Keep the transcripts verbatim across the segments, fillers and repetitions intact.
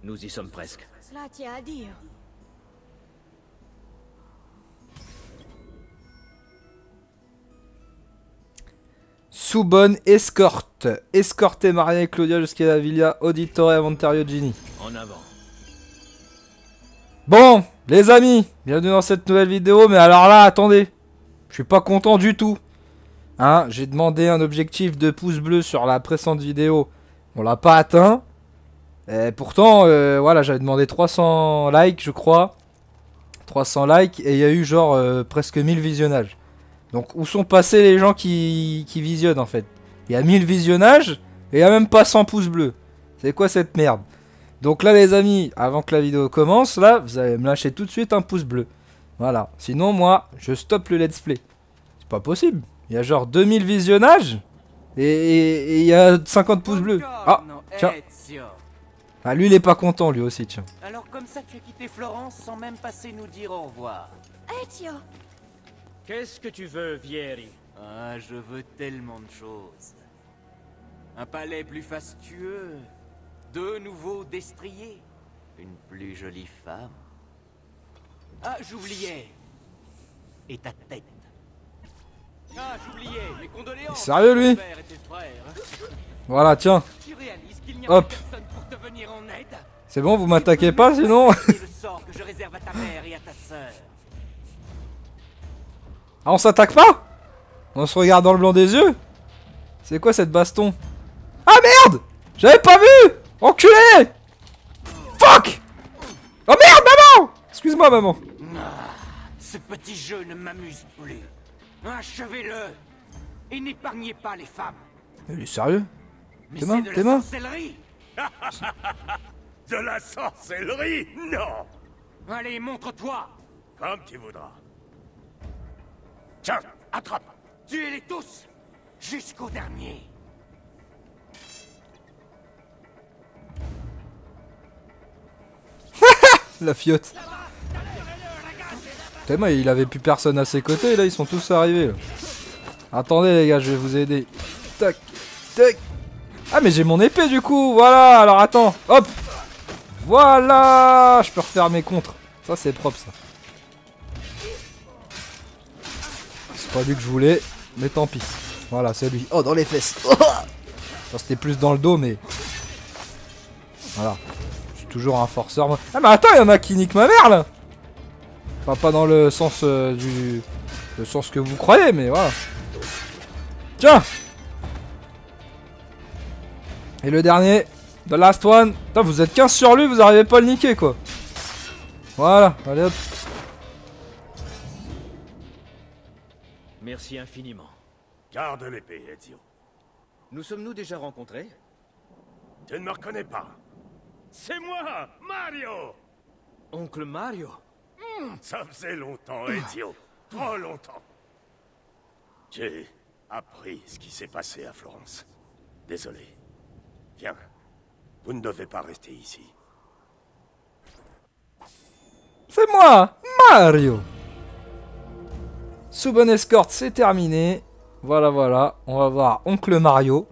Nous y sommes presque. Cela tient à dire. Sous-bonne escorte. Escorter Maria et Claudia jusqu'à la Villa Auditore à Monterio Gini. En avant. Bon, les amis, bienvenue dans cette nouvelle vidéo. Mais alors là, attendez. Je suis pas content du tout. Hein, j'ai demandé un objectif de pouce bleu sur la précédente vidéo. On l'a pas atteint. Et pourtant, euh, voilà, j'avais demandé trois cents likes, je crois. trois cents likes et il y a eu genre euh, presque mille visionnages. Donc où sont passés les gens qui, qui visionnent en fait? Il y a mille visionnages et il n'y a même pas cent pouces bleus. C'est quoi cette merde? Donc là les amis, avant que la vidéo commence, là, vous allez me lâcher tout de suite un pouce bleu. Voilà, sinon moi, je stoppe le let's play. C'est pas possible. Il y a genre deux mille visionnages et il y a cinquante pouces bleus. Ah, tiens. Ah, lui il est pas content lui aussi, tiens. Alors comme ça tu as quitté Florence sans même passer nous dire au revoir. Ezio! Qu'est-ce que tu veux, Vieri? Ah, je veux tellement de choses. Un palais plus fastueux, deux nouveaux destriers, une plus jolie femme. Ah, j'oubliais. Et ta tête. Ah, j'oubliais, mes condoléances. Sérieux lui? Père et tes frères. Voilà, tiens. Tu réalises qu'il n'y a Hop. personne pour te venir en aide? C'est bon, vous m'attaquez pas sinon? C'est le sort que je réserve à ta mère et à ta sœur. Ah, on s'attaque pas? On se regarde dans le blanc des yeux? C'est quoi cette baston? Ah merde! J'avais pas vu! Enculé! Fuck! Oh merde, maman! Excuse-moi, maman. Ah, ce petit jeu ne m'amuse plus. Achevez-le! Et n'épargnez pas les femmes. Il est sérieux? Mais T'es c'est mort? de T'es la mort? sorcellerie! De la sorcellerie? Non! Allez, montre-toi! Comme tu voudras. Tiens, attrape! Tuez-les tous! Jusqu'au dernier! La fiotte. Tellement il avait plus personne à ses côtés, là ils sont tous arrivés. Là. Attendez les gars, je vais vous aider. Tac, tac. Ah mais j'ai mon épée du coup, voilà, alors attends, hop. Voilà, je peux refaire mes contres. Ça c'est propre ça. C'est pas lui que je voulais, mais tant pis. Voilà, c'est lui. Oh, dans les fesses. Oh, c'était plus dans le dos, mais... Voilà. Je suis toujours un forceur. Moi. Ah mais attends, il y en a qui niquent ma mère là. Enfin, pas dans le sens euh, du... Le sens que vous croyez, mais voilà. Tiens. Et le dernier. The last one. Putain, vous êtes quinze sur lui, vous arrivez pas à le niquer, quoi. Voilà, allez hop. Merci infiniment. Garde l'épée, Ezio. Nous sommes-nous déjà rencontrés? Tu ne me reconnais pas. C'est moi, Mario! Oncle Mario? Ça faisait longtemps, Ezio. Trop longtemps. J'ai appris ce qui s'est passé à Florence. Désolé. Viens. Vous ne devez pas rester ici. C'est moi, Mario. Sous bonne escorte, c'est terminé. Voilà, voilà. On va voir Oncle Mario.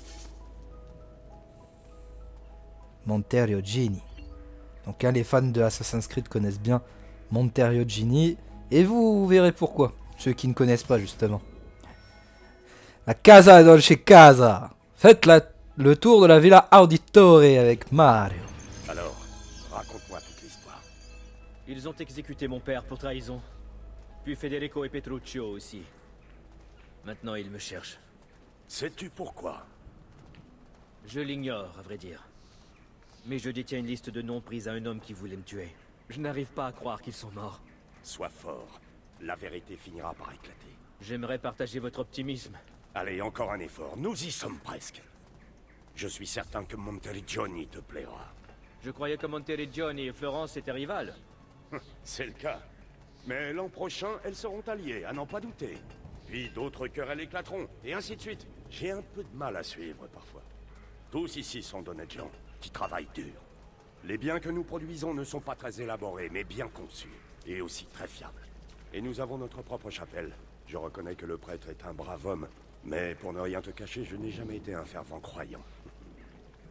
Monterio Gini. Donc hein, les fans de Assassin's Creed connaissent bien Monterio Gini. Et vous, vous verrez pourquoi. Ceux qui ne connaissent pas, justement. La Casa Dolce Casa. Faites la, le tour de la Villa Auditore avec Mario. Alors, raconte-moi toute l'histoire. Ils ont exécuté mon père pour trahison. Puis Federico et Petruccio aussi. Maintenant, ils me cherchent. Sais-tu pourquoi? Je l'ignore, à vrai dire. Mais je détiens une liste de noms pris à un homme qui voulait me tuer. Je n'arrive pas à croire qu'ils sont morts. Sois fort. La vérité finira par éclater. J'aimerais partager votre optimisme. Allez, encore un effort. Nous y sommes presque. Je suis certain que Monteriggioni te plaira. Je croyais que Monteriggioni et Florence étaient rivales. C'est le cas. Mais l'an prochain, elles seront alliées, à n'en pas douter. Puis d'autres querelles éclateront, et ainsi de suite. J'ai un peu de mal à suivre parfois. Tous ici sont d'honnêtes gens, qui travaillent dur. Les biens que nous produisons ne sont pas très élaborés, mais bien conçus, et aussi très fiables. Et nous avons notre propre chapelle. Je reconnais que le prêtre est un brave homme, mais pour ne rien te cacher, je n'ai jamais été un fervent croyant.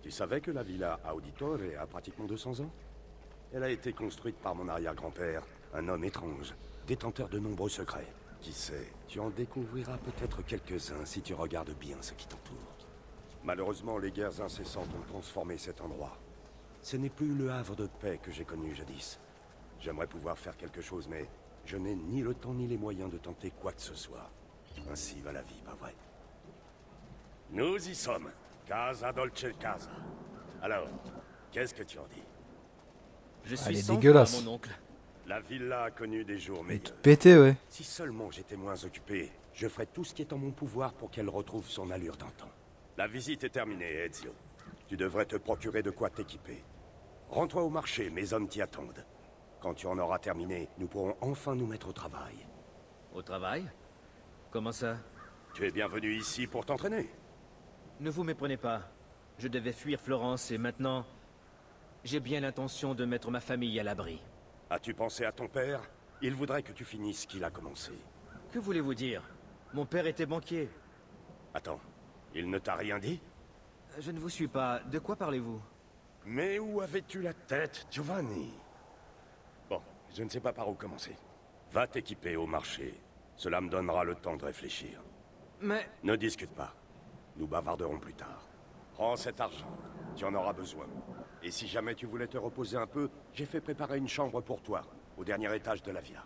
Tu savais que la villa Auditore a pratiquement deux cents ans? Elle a été construite par mon arrière-grand-père, un homme étrange, détenteur de nombreux secrets. Qui sait, tu en découvriras peut-être quelques-uns si tu regardes bien ce qui t'entoure. Malheureusement, les guerres incessantes ont transformé cet endroit. Ce n'est plus le havre de paix que j'ai connu jadis. J'aimerais pouvoir faire quelque chose, mais je n'ai ni le temps ni les moyens de tenter quoi que ce soit. Ainsi va la vie, pas vrai? Nous y sommes. Casa Dolce Casa. Alors, qu'est-ce que tu en dis? Je suis Elle est sans dégueulasse. foi, mon oncle. La villa a connu des jours Mais meilleurs. tout pété, ouais. Si seulement j'étais moins occupé, je ferais tout ce qui est en mon pouvoir pour qu'elle retrouve son allure d'antan. La visite est terminée, Ezio. Tu devrais te procurer de quoi t'équiper. Rends-toi au marché, mes hommes t'y attendent. Quand tu en auras terminé, nous pourrons enfin nous mettre au travail. Au travail? Comment ça? Tu es bienvenu ici pour t'entraîner. Ne vous méprenez pas. Je devais fuir Florence et maintenant... j'ai bien l'intention de mettre ma famille à l'abri. As-tu pensé à ton père? Il voudrait que tu finisses ce qu'il a commencé. Que voulez-vous dire? Mon père était banquier. Attends, il ne t'a rien dit? Je ne vous suis pas. De quoi parlez-vous? Mais où avais-tu la tête, Giovanni? Bon, je ne sais pas par où commencer. Va t'équiper au marché. Cela me donnera le temps de réfléchir. Mais... Ne discute pas. Nous bavarderons plus tard. Prends cet argent. Tu en auras besoin. Et si jamais tu voulais te reposer un peu, j'ai fait préparer une chambre pour toi, au dernier étage de la villa.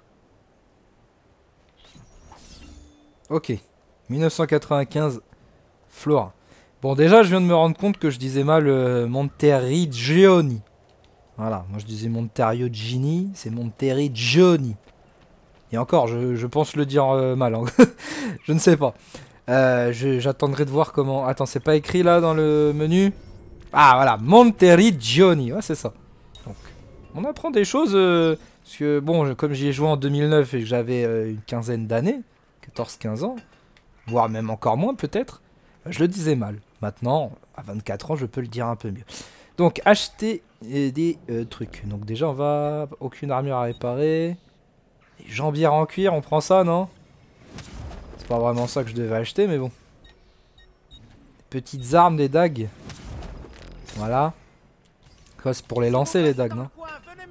Ok. mille neuf cent quatre-vingt-quinze. Flora. Bon, déjà, je viens de me rendre compte que je disais mal euh, Monteriggioni. Voilà, moi je disais Monteriggioni, c'est Monteriggioni. Et encore, je, je pense le dire euh, mal. Hein. Je ne sais pas. Euh, je- J'attendrai de voir comment... Attends, c'est pas écrit là dans le menu? Ah, voilà, Monteriggioni. Ouais, c'est ça. Donc, on apprend des choses. euh, parce que, bon, je- comme j'y ai joué en deux mille neuf et que j'avais euh, une quinzaine d'années, quatorze quinze ans, voire même encore moins peut-être, je le disais mal. Maintenant, à vingt-quatre ans, je peux le dire un peu mieux. Donc, acheter euh, des euh, trucs. Donc, déjà, on va... Aucune armure à réparer. Les jambières en cuir, on prend ça, non? C'est pas vraiment ça que je devais acheter, mais bon. Petites armes, des dagues. Voilà. Quoi, c'est pour les lancer, les dagues, non?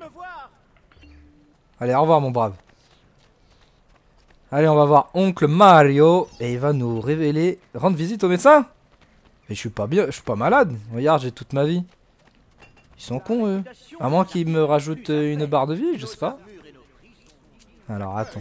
Allez, au revoir, mon brave. Allez, on va voir Oncle Mario. Et il va nous révéler... Rendre visite au médecin? Mais je suis pas bien, je suis pas malade. Regarde, j'ai toute ma vie. Ils sont cons, eux. À moins qu'ils me rajoutent euh, une barre de vie, je sais pas. Alors, attends.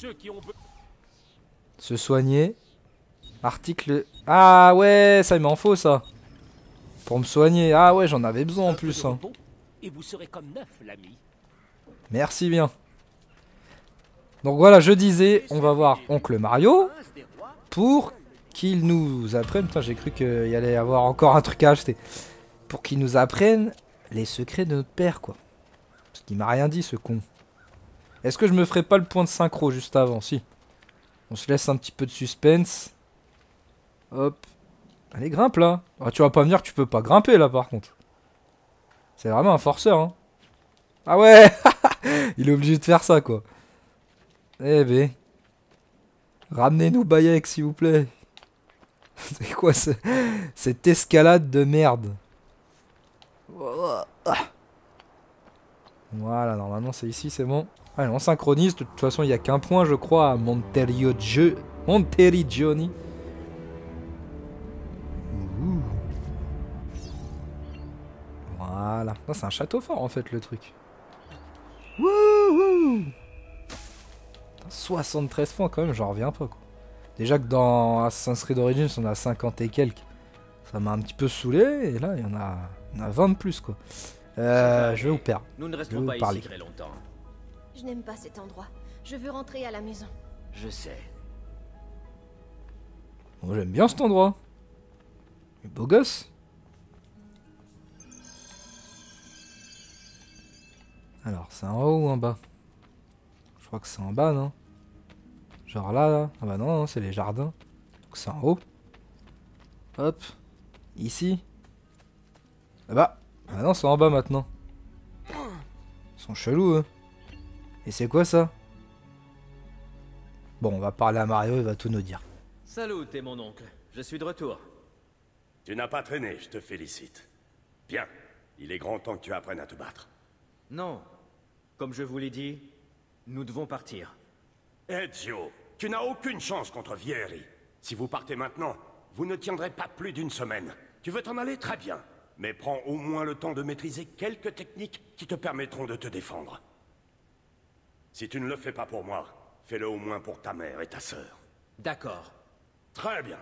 Se soigner. Article... Ah ouais, ça il m'en faut, ça. Pour me soigner. Ah ouais, j'en avais besoin en plus. Hein. Et vous serez comme neuf, l'ami. Merci bien. Donc voilà, je disais, on va voir Oncle Mario pour qu'il nous apprenne... Putain, j'ai cru qu'il y allait y avoir encore un truc à acheter. Pour qu'il nous apprenne les secrets de notre père, quoi. Parce qu'il m'a rien dit, ce con. Est-ce que je me ferai pas le point de synchro juste avant? Si. On se laisse un petit peu de suspense. Hop. Allez, grimpe là. Ah, tu vas pas me dire que tu peux pas grimper là, par contre. C'est vraiment un forceur, hein. Ah ouais. Il est obligé de faire ça, quoi. Eh ben. Ramenez-nous Bayek, s'il vous plaît. C'est quoi ce... cette escalade de merde? Voilà, normalement c'est ici, c'est bon. Allez, on synchronise. De toute façon, il n'y a qu'un point, je crois, à Monteriggioni. Monteriggioni. Ouh. Voilà. C'est un château fort, en fait, le truc. Wouhou. soixante-treize points, quand même, j'en reviens pas, quoi. Déjà que dans Assassin's Creed Origins, on a cinquante et quelques. Ça m'a un petit peu saoulé, et là, il y en a, il y en a vingt de plus, quoi. Euh, je vais vous perdre. Nous ne Je resterons vais pas vous parler. ici très longtemps. Je n'aime pas cet endroit. Je veux rentrer à la maison. Je sais. Moi, j'aime bien cet endroit. Il est beau gosse. Alors, c'est en haut ou en bas? Je crois que c'est en bas, non? Genre là, là. Ah bah non, non, c'est les jardins. Donc c'est en haut. Hop. Ici. Là-bas. Ah non, c'est en bas maintenant. Ils sont chelous, eux. Et c'est quoi ça? Bon, on va parler à Mario, il va tout nous dire. Salut, t'es mon oncle. Je suis de retour. Tu n'as pas traîné, je te félicite. Viens, il est grand temps que tu apprennes à te battre. Non. Comme je vous l'ai dit, nous devons partir. Ezio, tu n'as aucune chance contre Vieri. Si vous partez maintenant, vous ne tiendrez pas plus d'une semaine. Tu veux t'en aller? Très bien. Mais prends au moins le temps de maîtriser quelques techniques qui te permettront de te défendre. Si tu ne le fais pas pour moi, fais-le au moins pour ta mère et ta sœur. D'accord. Très bien.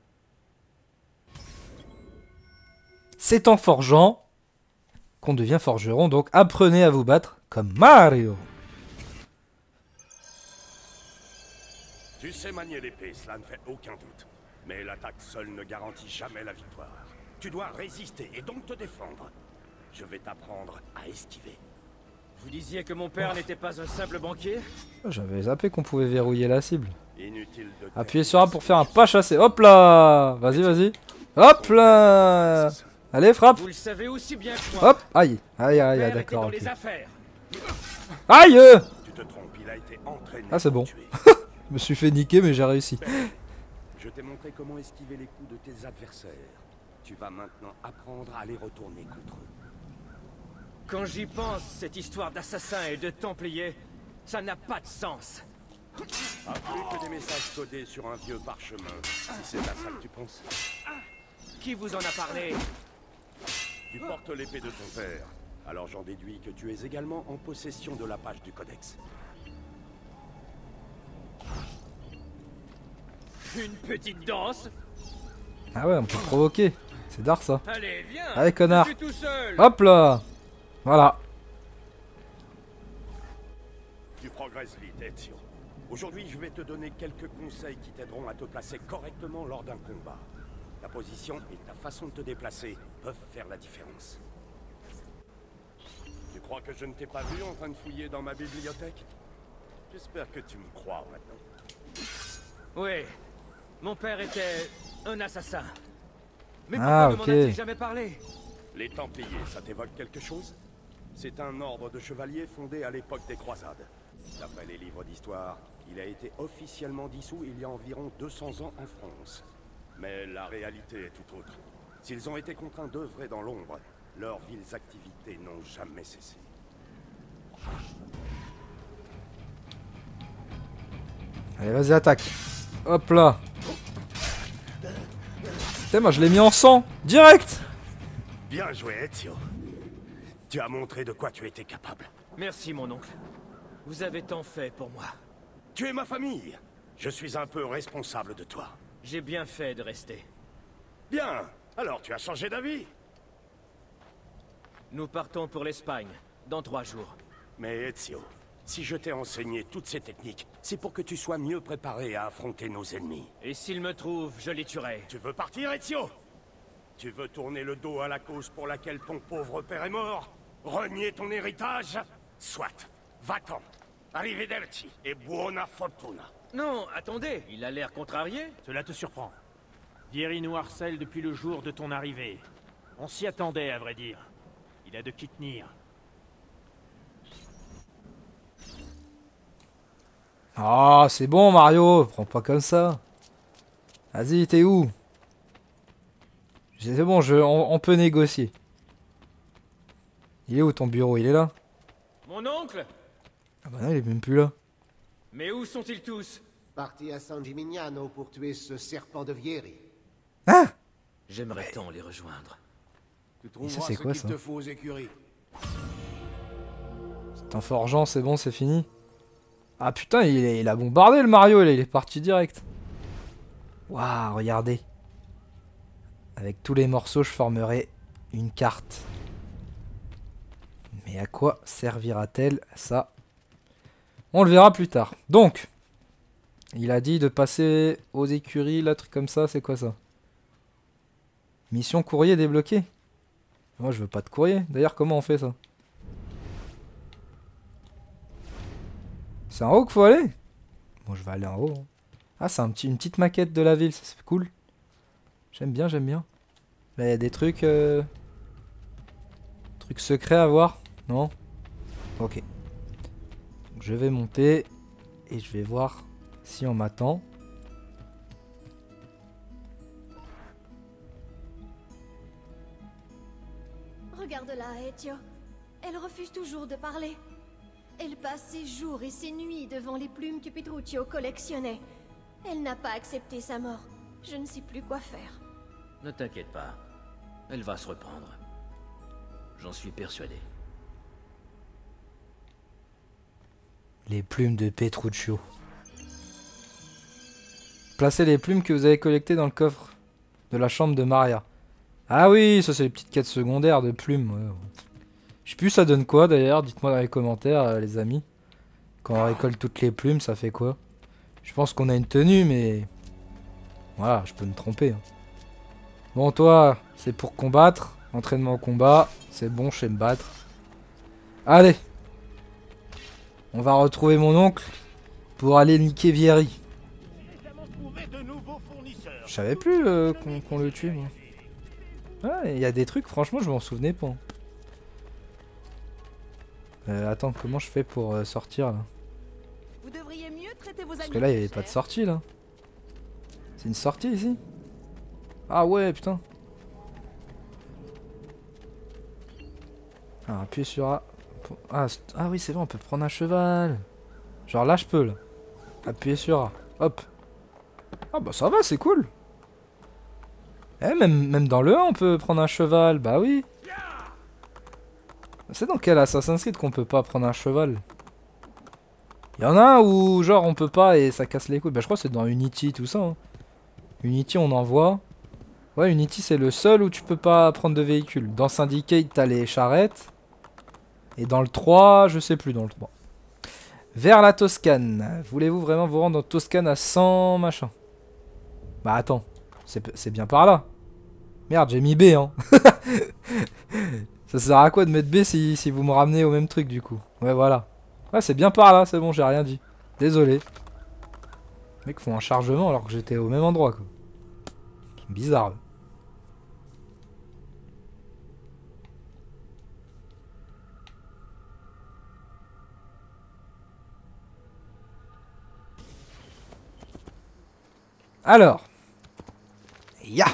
C'est en forgeant qu'on devient forgeron, donc apprenez à vous battre comme Mario. Tu sais manier l'épée, cela ne fait aucun doute. Mais l'attaque seule ne garantit jamais la victoire. Tu dois résister et donc te défendre. Je vais t'apprendre à esquiver. Vous disiez que mon père n'était pas un simple banquier? J'avais zappé qu'on pouvait verrouiller la cible. Inutile de... Appuyez sur A pour faire un pas chassé. Hop là. Vas-y, vas-y. Hop là. Allez, frappe. Vous le savez aussi bien que moi. Hop. Aïe. Aïe, aïe, Père aïe, était d'accord. dans Ok. les affaires. Aïe. euh. Tu te trompes, il a été entraîné. Ah, c'est pour bon. tuer. Je me suis fait niquer, mais j'ai réussi. Je t'ai montré comment esquiver les coups de tes adversaires. Tu vas maintenant apprendre à les retourner contre eux. Quand j'y pense, cette histoire d'assassin et de templier, ça n'a pas de sens. Pas plus que des messages codés sur un vieux parchemin, si c'est à ça que tu penses. Qui vous en a parlé? Tu portes l'épée de ton père, alors j'en déduis que tu es également en possession de la page du codex. Une petite danse? Ah ouais, on peut provoquer. C'est d'art ça. Allez, viens. Allez, connard. Je suis tout seul. Hop là. Voilà. Tu progresses vite, Ezio. Aujourd'hui, je vais te donner quelques conseils qui t'aideront à te placer correctement lors d'un combat. Ta position et ta façon de te déplacer peuvent faire la différence. Tu crois que je ne t'ai pas vu en train de fouiller dans ma bibliothèque? J'espère que tu me crois maintenant. Oui. Mon père était un assassin. Mais Ah, pourquoi ne ok. m'en a-t-il jamais parlé? Les Templiers, ça t'évoque quelque chose? C'est un ordre de chevaliers fondé à l'époque des croisades. D'après les livres d'histoire, il a été officiellement dissous il y a environ deux cents ans en France. Mais la réalité est tout autre. S'ils ont été contraints d'œuvrer dans l'ombre, leurs viles activités n'ont jamais cessé. Allez, vas-y, attaque. Hop là. Putain, moi je l'ai mis en sang. Direct. Bien joué, Ezio. Tu as montré de quoi tu étais capable. Merci, mon oncle. Vous avez tant fait pour moi. Tu es ma famille. Je suis un peu responsable de toi. J'ai bien fait de rester. Bien. Alors tu as changé d'avis? Nous partons pour l'Espagne, dans trois jours. Mais Ezio, si je t'ai enseigné toutes ces techniques, c'est pour que tu sois mieux préparé à affronter nos ennemis. Et s'ils me trouvent, je les tuerai. Tu veux partir, Ezio? Tu veux tourner le dos à la cause pour laquelle ton pauvre père est mort? Renier ton héritage? Soit. Va-t'en. Arrivederci et buona fortuna. Non, attendez, il a l'air contrarié. Cela te surprend. Vieri nous harcèle depuis le jour de ton arrivée. On s'y attendait, à vrai dire. Il a de qui tenir. Ah, c'est bon, Mario. Prends pas comme ça. Vas-y, t'es où? C'est bon, je, on, on peut négocier. Il est où ton bureau? Il est là? Mon oncle? Ah bah non, il est même plus là. Mais où sont-ils tous? Parti à San Gimignano pour tuer ce serpent de Vieri. Hein? J'aimerais tant les rejoindre. Tu ça, trouveras c'est ce quoi, qu'il ça te faut aux écuries. C'est un forgeant, c'est bon, c'est fini. Ah putain, il, est- il a bombardé le Mario, là, il est parti direct. Waouh, regardez. Avec tous les morceaux, je formerai une carte. Mais à quoi servira-t-elle ça? On le verra plus tard. Donc, il a dit de passer aux écuries, là, truc comme ça, c'est quoi ça? Mission courrier débloquée. Moi, je veux pas de courrier. D'ailleurs, comment on fait ça? C'est en haut qu'il faut aller? Bon, je vais aller en haut. hein. Ah, c'est un petit, une petite maquette de la ville, ça, c'est cool. J'aime bien, j'aime bien. Là, il y a des trucs... Euh... Trucs secrets à voir? Non? Ok. Donc, je vais monter et je vais voir si on m'attend. Regarde-la, Ezio. Elle refuse toujours de parler. Elle passe ses jours et ses nuits devant les plumes que Petruccio collectionnait. Elle n'a pas accepté sa mort. Je ne sais plus quoi faire. Ne t'inquiète pas. Elle va se reprendre. J'en suis persuadé. Les plumes de Petruccio. Placez les plumes que vous avez collectées dans le coffre de la chambre de Maria. Ah oui, ça c'est les petites quêtes secondaires de plumes. Ouais. Je sais plus ça donne quoi d'ailleurs, dites-moi dans les commentaires euh, les amis. Quand on récolte toutes les plumes, ça fait quoi? Je pense qu'on a une tenue mais... Voilà, je peux me tromper. Hein. Bon toi, c'est pour combattre. Entraînement au combat, c'est bon, je sais me battre. Allez. On va retrouver mon oncle pour aller niquer Vieri. Je savais plus euh, qu'on qu'on le tue moi. Ouais, il y a des trucs, franchement, je m'en souvenais pas. Euh, attends, comment je fais pour euh, sortir là? Vous devriez mieux traiter vos Parce amis, que là, il n'y avait cher. pas de sortie là. C'est une sortie ici? Ah ouais, putain. Ah, appuyer sur A. Pour- Ah, c'est- ah oui, c'est bon, on peut prendre un cheval. Genre là, je peux là. Appuyer sur A. Hop. Ah bah ça va, c'est cool. Eh, même, même dans le un, on peut prendre un cheval. Bah oui. C'est dans quel Assassin's Creed qu'on peut pas prendre un cheval? Il y en a un où genre on peut pas et ça casse les couilles. Bah je crois que c'est dans Unity tout ça. Hein. Unity on en voit. Ouais, Unity c'est le seul où tu peux pas prendre de véhicule. Dans Syndicate t'as les charrettes. Et dans le trois, je sais plus dans le trois. Vers la Toscane. Voulez-vous vraiment vous rendre en Toscane à cent machin? Bah attends. C'est bien par là. Merde, j'ai mis B, hein. Ça sert à quoi de mettre B si, si vous me ramenez au même truc, du coup? Ouais, voilà. Ouais, c'est bien par là, c'est bon, j'ai rien dit. Désolé. Les mecs font un chargement alors que j'étais au même endroit, quoi. C'est bizarre. Eux. Alors. Ya.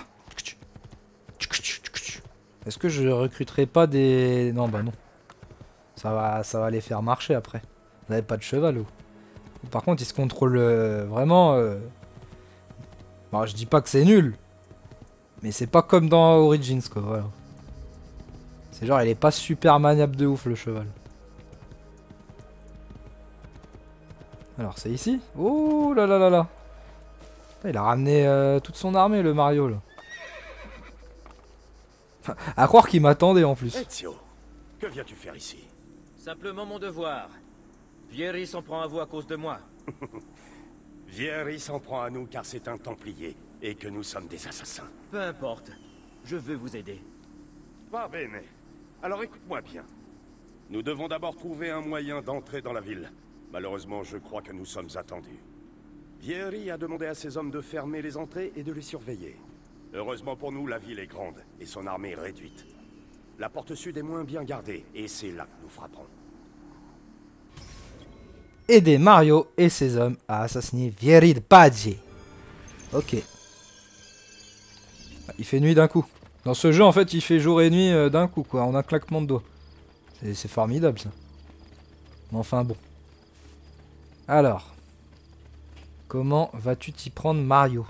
Est-ce que je recruterai pas des... Non, bah non. Ça va, ça va les faire marcher après. Vous n'avez pas de cheval ou... Par contre, ils se contrôlent euh, vraiment... Euh... Bon, je dis pas que c'est nul. Mais c'est pas comme dans Origins, quoi, voilà. C'est genre, il est pas super maniable de ouf, le cheval. Alors, c'est ici? Oh là là là là. Il a ramené euh, toute son armée, le Mario, là. À croire qu'il m'attendait en plus. Ezio, que viens-tu faire ici? Simplement mon devoir. Vieri s'en prend à vous à cause de moi. Vieri s'en prend à nous car c'est un Templier et que nous sommes des assassins. Peu importe. Je veux vous aider. Va bene. Alors écoute-moi bien. Nous devons d'abord trouver un moyen d'entrer dans la ville. Malheureusement, je crois que nous sommes attendus. Vieri a demandé à ses hommes de fermer les entrées et de les surveiller. Heureusement pour nous, la ville est grande et son armée réduite. La porte sud est moins bien gardée et c'est là que nous frapperons. Aider Mario et ses hommes à assassiner Vieri de Paggi. Ok. Il fait nuit d'un coup. Dans ce jeu, en fait, il fait jour et nuit euh, d'un coup, quoi, en un claquement de doigts. C'est formidable, ça. Mais enfin, bon. Alors. Comment vas-tu t'y prendre, Mario?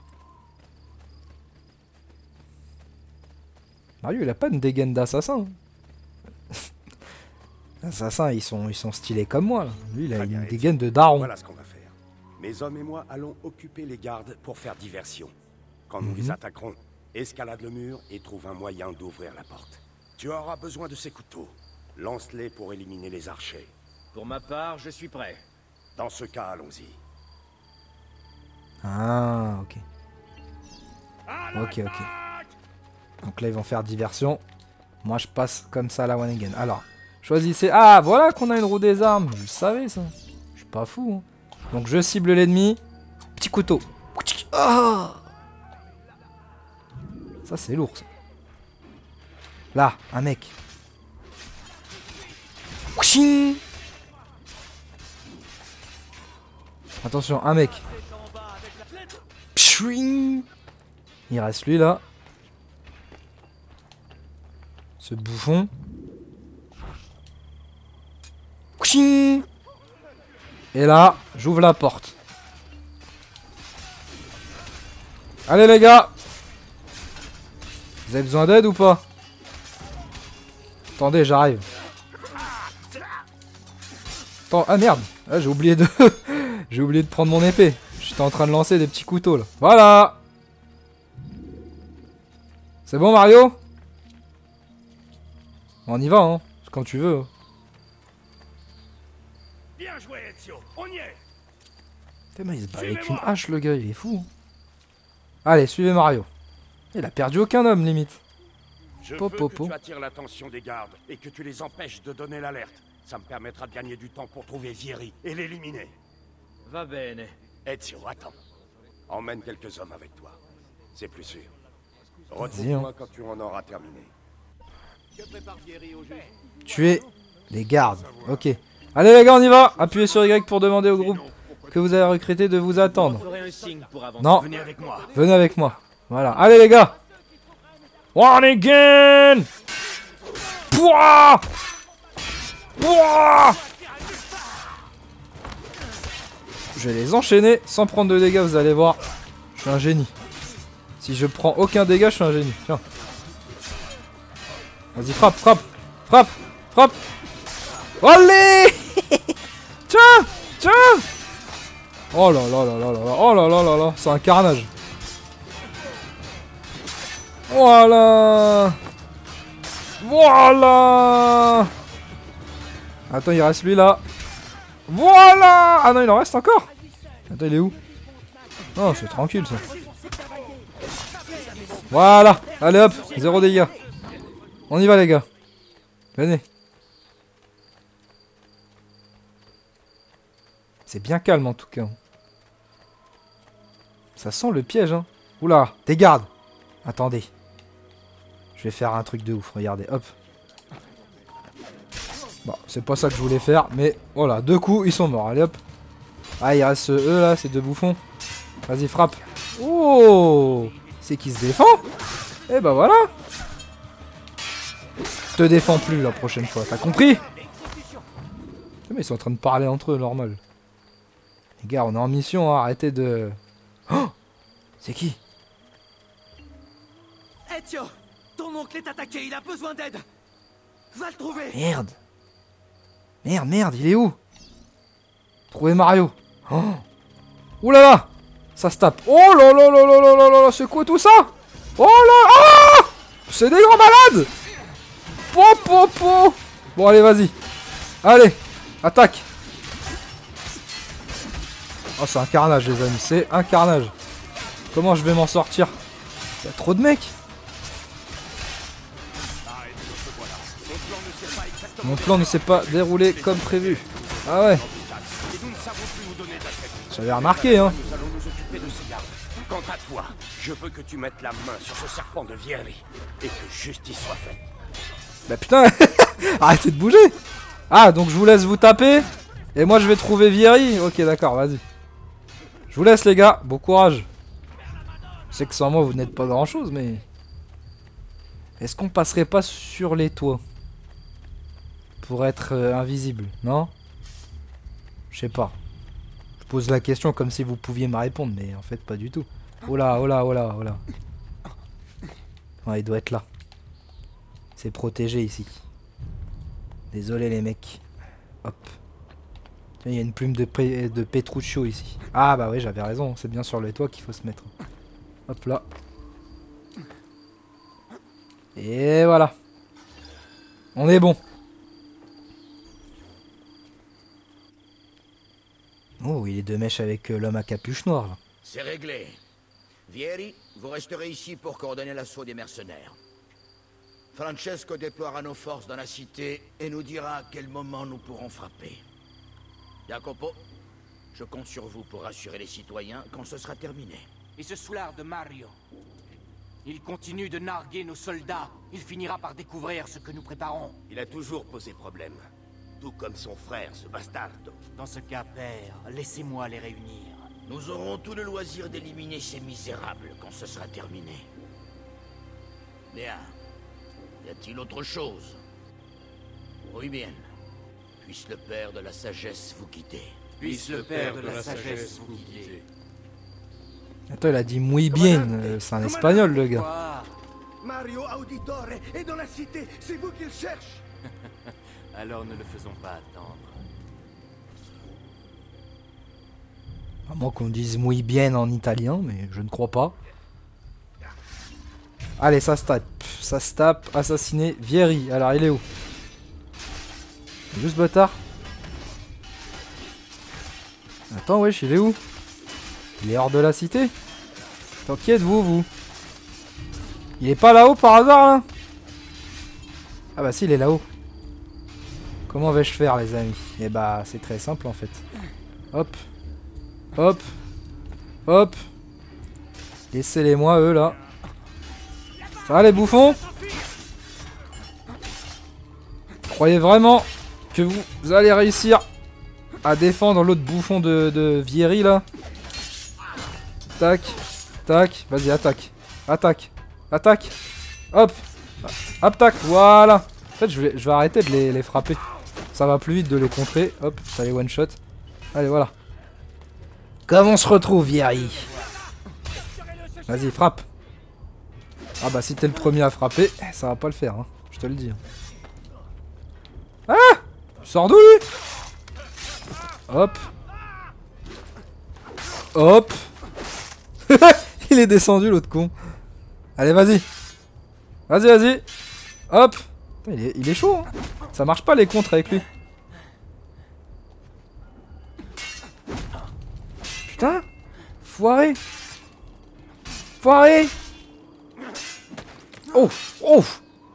Mario, il a pas une dégaine d'assassin. Les assassins, ils sont, ils sont stylés comme moi. Là. Lui, il a Très bien, une Ezio. dégaine de daron. Voilà ce qu'on va faire. Mes hommes et moi allons occuper les gardes pour faire diversion. Quand nous Mhm. les attaquerons, escalade le mur et trouve un moyen d'ouvrir la porte. Tu auras besoin de ces couteaux. Lance-les pour éliminer les archers. Pour ma part, je suis prêt. Dans ce cas, allons-y. Ah, ok. Ok, ok. Donc là, ils vont faire diversion. Moi, je passe comme ça à la one again. Alors, choisissez... Ah, voilà qu'on a une roue des armes. Je le savais, ça. Je suis pas fou. Hein. Donc, je cible l'ennemi. Petit couteau. Ah, ça, c'est lourd, ça. Là, un mec. Attention, un mec. Il reste lui, là. Ce bouffon. Ching. Et là, j'ouvre la porte. Allez les gars. Vous avez besoin d'aide ou pas? Attendez, j'arrive. Attends, ah merde. Ah, j'ai oublié de... j'ai oublié de prendre mon épée. J'étais en train de lancer des petits couteaux là. Voilà. C'est bon Mario? On y va hein. Quand tu veux. Bien joué, Ezio. On y est. Putain, mais il se bat avec une hache le gars, il est fou. Allez, suivez Mario. Il a perdu aucun homme limite. Je po, veux po, que po. tu attires l'attention des gardes et que tu les empêches de donner l'alerte. Ça me permettra de gagner du temps pour trouver Vieri et l'éliminer. Va bene. Ezio, attends. Emmène quelques hommes avec toi. C'est plus sûr. Vas-y, Retrouve-moi hein. quand tu en auras terminé. Tuer les gardes. Ok. Allez les gars, on y va. Appuyez sur Y pour demander au groupe que vous avez recruté de vous attendre. Je ferai un signe pour avancer. Non. Venez avec moi. Venez avec moi. Voilà. Allez les gars. One again. Pouah. Pouah. Je vais les enchaîner sans prendre de dégâts, vous allez voir. Je suis un génie. Si je prends aucun dégât, je suis un génie. Tiens. Vas-y, frappe, frappe, frappe, frappe. Allez. Tiens, tiens. Oh là là là là là là, oh là là là là, c'est un carnage. Voilà. Voilà. Attends, il reste lui là. Voilà. Ah non, il en reste encore. Attends, il est où? Non, c'est tranquille ça. Voilà. Allez hop, zéro dégâts. On y va les gars. Venez. C'est bien calme en tout cas. Ça sent le piège hein. Oula, des gardes. Attendez. Je vais faire un truc de ouf, regardez, hop. Bon, c'est pas ça que je voulais faire, mais voilà, deux coups, ils sont morts, allez hop. Ah, il reste eux là, ces deux bouffons. Vas-y, frappe. Oh, c'est qui se défend? Et bah voilà. Te défends plus la prochaine fois, t'as compris? Mais ils sont en train de parler entre eux, normal. Les gars, on est en mission, hein, arrêtez de... Oh, c'est qui? Ezio, ton oncle est attaqué, il a besoin d'aide. Va le trouver. Merde. Merde, merde, il est où? Trouvez Mario. Oh. Ouh là là. Ça se tape. Oh là là là là là là là, c'est quoi tout ça? Oh là. Ah, c'est des grands malades. Po po po. Bon allez, vas-y. Allez, attaque. Oh, c'est un carnage les amis, c'est un carnage. Comment je vais m'en sortir? Il y a trop de mecs. Mon plan ne s'est pas déroulé comme prévu. Ah ouais. J'avais remarqué hein. Nous allons nous occuper de ces gardes. Quant à toi, je veux que tu mettes la main sur ce serpent de Vieri et que justice soit faite. Bah putain. Arrêtez de bouger. Ah donc je vous laisse vous taper. Et moi je vais trouver Vieri. Ok d'accord, vas-y. Je vous laisse les gars, bon courage. Je sais que sans moi vous n'êtes pas grand chose mais... Est-ce qu'on passerait pas sur les toits? Pour être euh, invisible, non? Je sais pas. Je pose la question comme si vous pouviez me répondre, mais en fait pas du tout. Oh là, oh là, oh là, oh là. Ouais, il doit être là. C'est protégé ici. Désolé les mecs. Hop. Il y a une plume de, de Petruccio ici. Ah bah oui, j'avais raison, c'est bien sur le toit qu'il faut se mettre. Hop là. Et voilà. On est bon. Oh, il est de mèche avec euh, l'homme à capuche noire là. C'est réglé. Vieri, vous resterez ici pour coordonner l'assaut des mercenaires. Francesco déploiera nos forces dans la cité et nous dira à quel moment nous pourrons frapper. Jacopo, je compte sur vous pour rassurer les citoyens quand ce sera terminé. Et ce soulard de Mario, il continue de narguer nos soldats. Il finira par découvrir ce que nous préparons. Il a toujours posé problème. Tout comme son frère, ce bastardo. Dans ce cas, père, laissez-moi les réunir. Nous aurons tout le loisir d'éliminer ces misérables quand ce sera terminé. Bien. Y a-t-il autre chose? Oui, bien. Puisse le Père de la Sagesse vous guider. Puisse le Père de la Sagesse vous guider. Attends, il a dit muy bien. euh, C'est un espagnol, le gars. Quoi? Mario Auditore est dans la cité, c'est vous qu'il cherche. Alors ne le faisons pas attendre. À moins qu'on dise muy bien en italien, mais je ne crois pas. Allez, ça se tape. Ça se tape. Assassiner Vieri. Alors, il est où? Juste bâtard. Attends, wesh, il est où? Il est hors de la cité? Attends, qui êtes-vous, vous? Il est pas là-haut par hasard, là? Ah bah si, il est là-haut. Comment vais-je faire, les amis? Eh bah, c'est très simple, en fait. Hop. Hop. Hop. Laissez-les-moi, eux, là. Ça va, les bouffons? Croyez vraiment que vous, vous allez réussir à défendre l'autre bouffon de, de Vieri, là? Tac. Tac. Vas-y, attaque. Attaque. Attaque. Hop. Hop, tac. Voilà. En fait, je vais, je vais arrêter de les, les frapper. Ça va plus vite de les contrer. Hop, ça les one-shot. Allez, voilà. Comment on se retrouve, Vieri? Vas-y, frappe. Ah bah, si t'es le premier à frapper, ça va pas le faire, hein. Je te le dis. Ah! Sors d'où, lui? Hop. Hop. Il est descendu, l'autre con. Allez, vas-y. Vas-y, vas-y. Hop. Putain, il, est, il est chaud, hein. Ça marche pas les contres avec lui. Putain. Foiré. Foiré. Oh. Oh.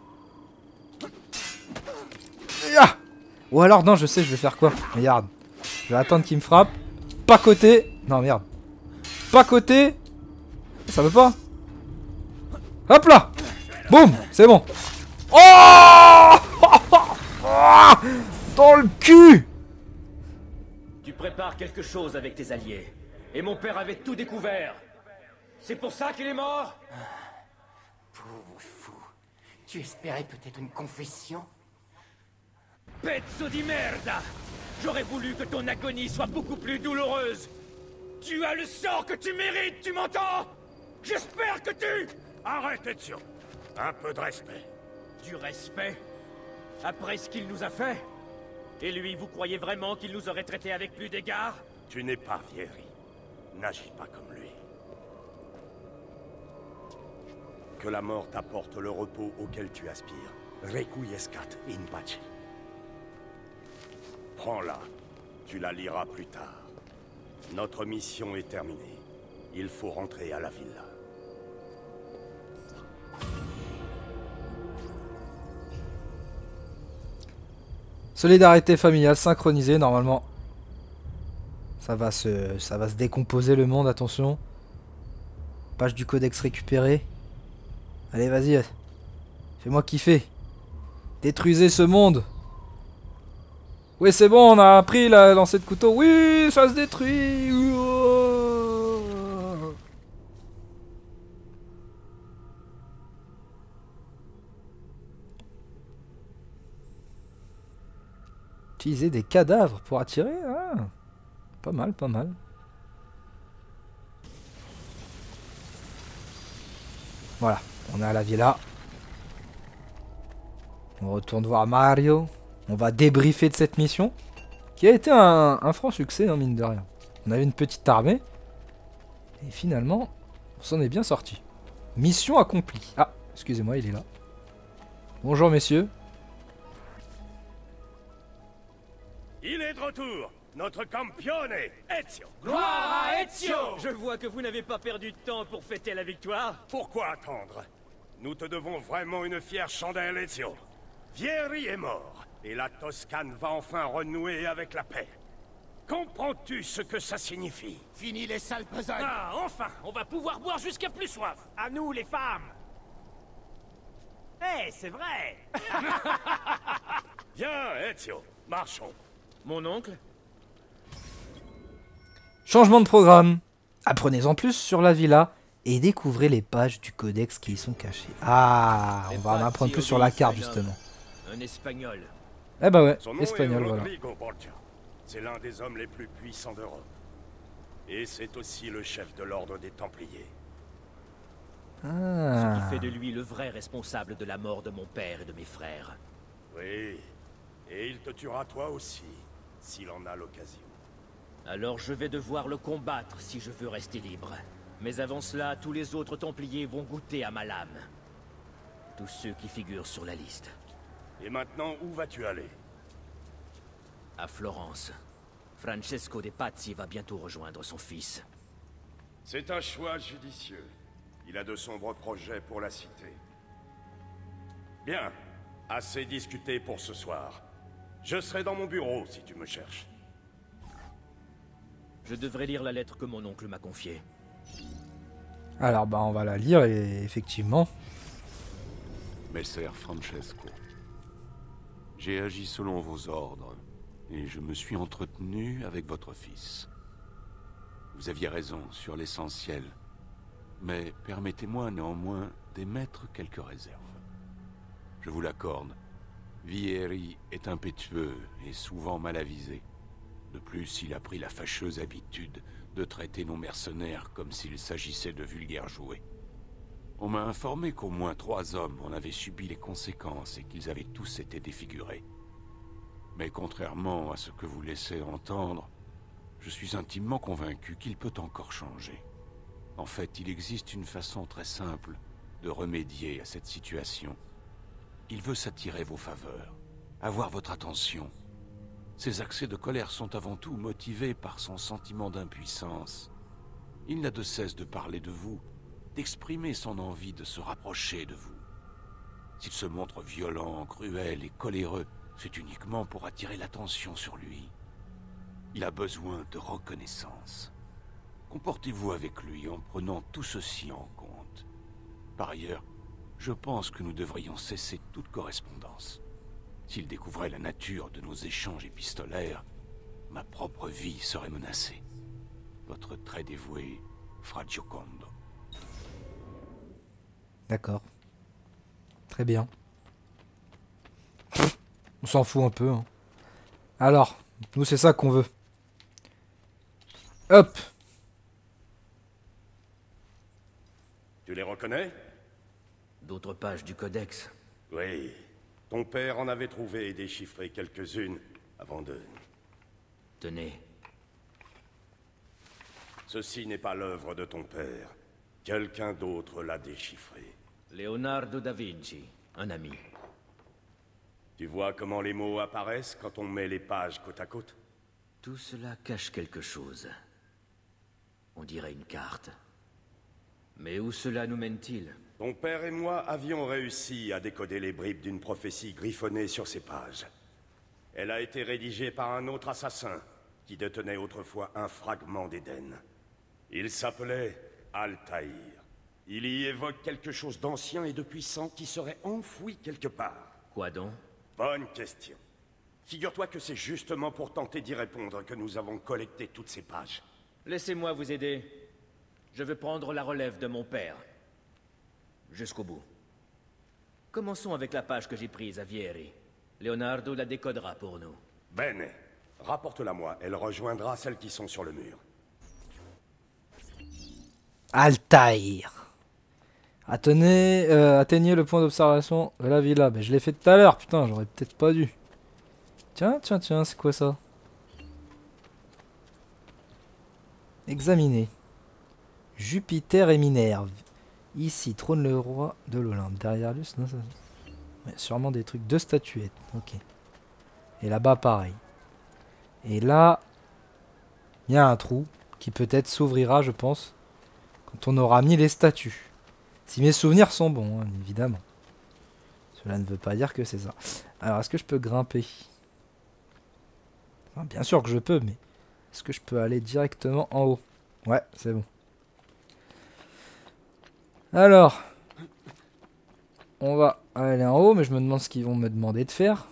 Ah. Ou alors, non, je sais, je vais faire quoi. Regarde. Je vais attendre qu'il me frappe. Pas côté. Non, merde. Pas côté. Ça veut pas. Hop là. Boum. C'est bon. Oh. Dans le cul. Tu prépares quelque chose avec tes alliés. Et mon père avait tout découvert. C'est pour ça qu'il est mort? Pauvre fou. Tu espérais peut-être une confession? Pezzo di merda! J'aurais voulu que ton agonie soit beaucoup plus douloureuse. Tu as le sort que tu mérites, tu m'entends? J'espère que tu... Arrête, Ezio. Un peu de respect. Du respect? Après ce qu'il nous a fait? Et lui, vous croyez vraiment qu'il nous aurait traités avec plus d'égard? Tu n'es pas Vieri. N'agis pas comme lui. Que la mort t'apporte le repos auquel tu aspires. Requiescat in pace. Prends-la. Tu la liras plus tard. Notre mission est terminée. Il faut rentrer à la villa. Solidarité familiale synchronisée, normalement. Ça va se, ça va se décomposer le monde, attention. Page du codex récupérée. Allez, vas-y. Fais-moi kiffer. Détruisez ce monde. Oui, c'est bon, on a appris la lancée de couteau. Oui, ça se détruit. Ouah. Utiliser des cadavres pour attirer. Ah. Pas mal, pas mal. Voilà, on est à la villa. On retourne voir Mario. On va débriefer de cette mission. Qui a été un, un franc succès, hein, mine de rien. On avait une petite armée. Et finalement, on s'en est bien sorti. Mission accomplie. Ah, excusez-moi, il est là. Bonjour, messieurs. Il est de retour. Notre campione, Ezio. Gloire à Ezio! Je vois que vous n'avez pas perdu de temps pour fêter la victoire. Pourquoi attendre? Nous te devons vraiment une fière chandelle, Ezio. Vieri est mort, et la Toscane va enfin renouer avec la paix. Comprends-tu ce que ça signifie? Fini les sales besognes. Ah, enfin, on va pouvoir boire jusqu'à plus soif. À nous, les femmes. Eh, c'est vrai. Viens, Ezio, marchons. Mon oncle? Changement de programme. Apprenez-en plus sur la villa et découvrez les pages du codex qui y sont cachées. Ah, on va en apprendre plus sur la carte justement. Un espagnol. Eh bah ouais, Son nom espagnol, est voilà. Rodrigo Borgia. C'est l'un des hommes les plus puissants d'Europe. Et c'est aussi le chef de l'ordre des Templiers. Ah. Ce qui fait de lui le vrai responsable de la mort de mon père et de mes frères. Oui, et il te tuera toi aussi, s'il en a l'occasion. Alors je vais devoir le combattre si je veux rester libre. Mais avant cela, tous les autres Templiers vont goûter à ma lame. Tous ceux qui figurent sur la liste. Et maintenant, où vas-tu aller? À Florence. Francesco de Pazzi va bientôt rejoindre son fils. C'est un choix judicieux. Il a de sombres projets pour la cité. Bien, assez discuté pour ce soir. Je serai dans mon bureau si tu me cherches. Je devrais lire la lettre que mon oncle m'a confiée. Alors bah on va la lire et effectivement. Messer Francesco, j'ai agi selon vos ordres et je me suis entretenu avec votre fils. Vous aviez raison sur l'essentiel, mais permettez-moi néanmoins d'émettre quelques réserves. Je vous l'accorde, Vieri est impétueux et souvent mal avisé. De plus, il a pris la fâcheuse habitude de traiter nos mercenaires comme s'il s'agissait de vulgaires jouets. On m'a informé qu'au moins trois hommes en avaient subi les conséquences et qu'ils avaient tous été défigurés. Mais contrairement à ce que vous laissez entendre, je suis intimement convaincu qu'il peut encore changer. En fait, il existe une façon très simple de remédier à cette situation. Il veut s'attirer vos faveurs, avoir votre attention. Ses accès de colère sont avant tout motivés par son sentiment d'impuissance. Il n'a de cesse de parler de vous, d'exprimer son envie de se rapprocher de vous. S'il se montre violent, cruel et coléreux, c'est uniquement pour attirer l'attention sur lui. Il a besoin de reconnaissance. Comportez-vous avec lui en prenant tout ceci en compte. Par ailleurs, je pense que nous devrions cesser toute correspondance. S'il découvrait la nature de nos échanges épistolaires, ma propre vie serait menacée. Votre très dévoué, Fra Giocondo. D'accord. Très bien. On s'en fout un peu. Hein. Alors, nous c'est ça qu'on veut. Hop. Tu les reconnais? D'autres pages du codex. Oui. Ton père en avait trouvé et déchiffré quelques-unes avant de... Tenez. Ceci n'est pas l'œuvre de ton père. Quelqu'un d'autre l'a déchiffré. Leonardo da Vinci, un ami. Tu vois comment les mots apparaissent quand on met les pages côte à côte? Tout cela cache quelque chose. On dirait une carte. Mais où cela nous mène-t-il? Ton père et moi avions réussi à décoder les bribes d'une prophétie griffonnée sur ces pages. Elle a été rédigée par un autre assassin qui détenait autrefois un fragment d'Éden. Il s'appelait Altaïr. Il y évoque quelque chose d'ancien et de puissant qui serait enfoui quelque part. Quoi donc? Bonne question. Figure-toi que c'est justement pour tenter d'y répondre que nous avons collecté toutes ces pages. Laissez-moi vous aider. Je veux prendre la relève de mon père. Jusqu'au bout. Commençons avec la page que j'ai prise à Vieri. Leonardo la décodera pour nous. Bene. Rapporte-la moi. Elle rejoindra celles qui sont sur le mur. Altaïr. Atteignez, euh, atteignez le point d'observation de la villa. Ben, je l'ai fait tout à l'heure, putain, j'aurais peut-être pas dû. Tiens, tiens, tiens, c'est quoi ça? Examiner. Jupiter et Minerve. Ici trône le roi de l'Olympe. Derrière lui, non, ça... ouais, sûrement des trucs de statuettes. Ok. Et là-bas, pareil. Et là, il y a un trou qui peut-être s'ouvrira, je pense, quand on aura mis les statues. Si mes souvenirs sont bons, hein, évidemment. Cela ne veut pas dire que c'est ça. Alors, est-ce que je peux grimper? Enfin, bien sûr que je peux, mais est-ce que je peux aller directement en haut? Ouais, c'est bon. Alors, on va aller en haut, mais je me demande ce qu'ils vont me demander de faire.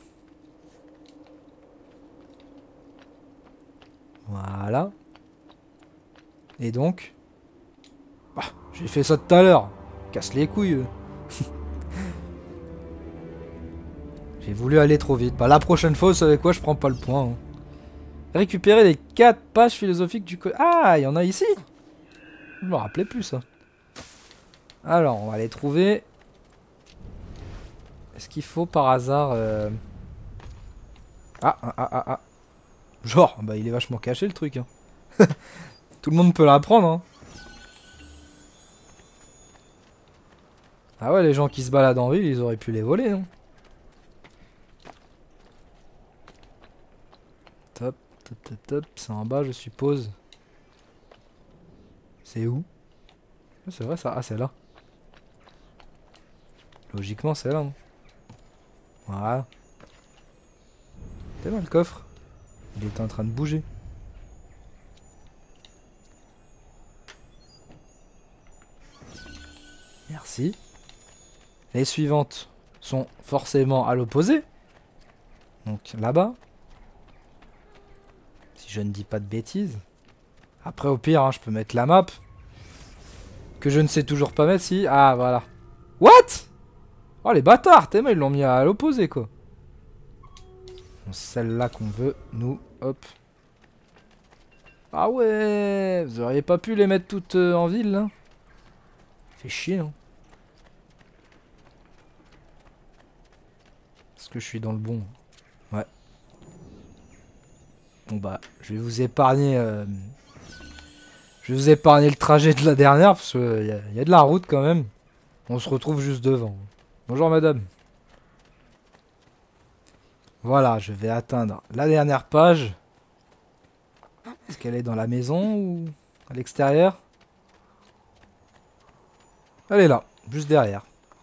Voilà. Et donc, bah, j'ai fait ça tout à l'heure. Casse les couilles. Eux. J'ai voulu aller trop vite. Bah la prochaine fois, vous savez quoi, je prends pas le point. Hein. Récupérer les quatre pages philosophiques du... Ah, il y en a ici. Je me rappelais plus ça. Alors, on va les trouver. Est-ce qu'il faut par hasard... Euh... Ah, ah, ah, ah, ah. Genre, bah il est vachement caché le truc. Hein. Tout le monde peut l'apprendre. Hein. Ah ouais, les gens qui se baladent en ville, ils auraient pu les voler. Hein. Top, top, top, top. C'est en bas, je suppose. C'est où? C'est vrai ça? Ah, c'est là. Logiquement, c'est là. Non? Voilà. C'est là le coffre. Il était en train de bouger. Merci. Les suivantes sont forcément à l'opposé. Donc là-bas. Si je ne dis pas de bêtises. Après au pire, hein, je peux mettre la map. Que je ne sais toujours pas mettre si... Ah voilà. What? Oh les bâtards, t'es ils l'ont mis à l'opposé quoi. Celle-là qu'on veut, nous, hop. Ah ouais, vous auriez pas pu les mettre toutes euh, en ville là? Fait chier hein. Est-ce que je suis dans le bon? Ouais. Bon bah, je vais vous épargner... Euh... Je vais vous épargner le trajet de la dernière, parce qu'il y, y a de la route quand même. On se retrouve juste devant. Bonjour madame. Voilà, je vais atteindre la dernière page. Est-ce qu'elle est dans la maison ou à l'extérieur? Elle est là, juste derrière.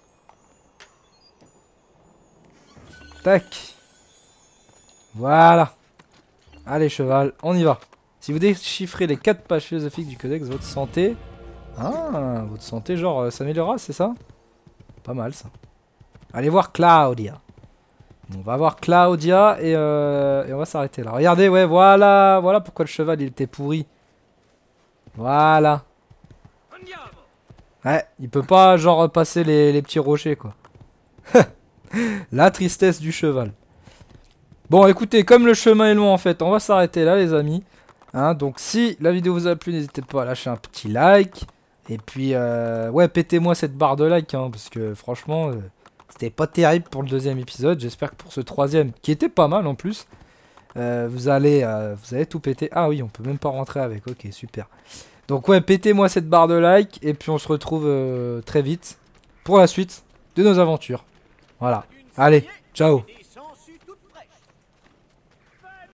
Tac. Voilà. Allez cheval, on y va. Si vous déchiffrez les quatre pages philosophiques du codex, votre santé... Ah, votre santé genre euh, s'améliorera, c'est ça? Pas mal ça. Allez voir Claudia. On va voir Claudia et, euh, et on va s'arrêter là. Regardez, ouais, voilà. Voilà pourquoi le cheval il était pourri. Voilà. Ouais, il peut pas genre passer les, les petits rochers quoi. La tristesse du cheval. Bon écoutez, comme le chemin est long en fait, on va s'arrêter là les amis. Hein, donc si la vidéo vous a plu, n'hésitez pas à lâcher un petit like. Et puis euh, ouais, pétez-moi cette barre de like hein, parce que franchement... Euh, C'était pas terrible pour le deuxième épisode. J'espère que pour ce troisième, qui était pas mal en plus, euh, vous allez euh, vous allez tout péter. Ah oui, on peut même pas rentrer avec. Ok, super. Donc ouais, pétez-moi cette barre de like. Et puis on se retrouve euh, très vite pour la suite de nos aventures. Voilà. Allez, ciao.